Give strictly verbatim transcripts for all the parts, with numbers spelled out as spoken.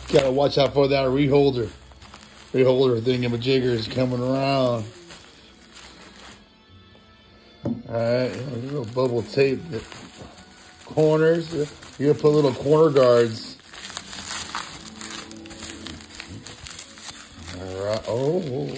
Gotta watch out for that reholder. Reholder thingamajigger is coming around. Alright, a little bubble tape. The corners. You're gonna put little corner guards. Alright. Oh.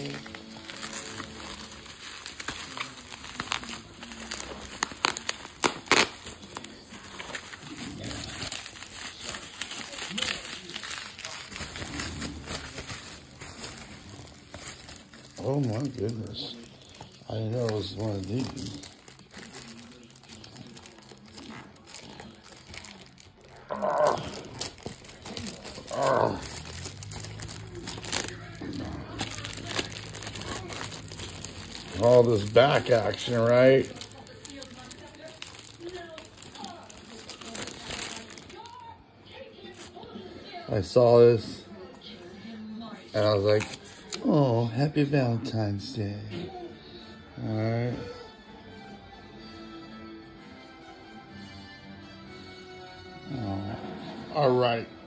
Oh my goodness. I didn't know it was one of these. Oh. Oh. All this back action, right? I saw this and I was like, oh, happy Valentine's Day. All right. Oh. All right.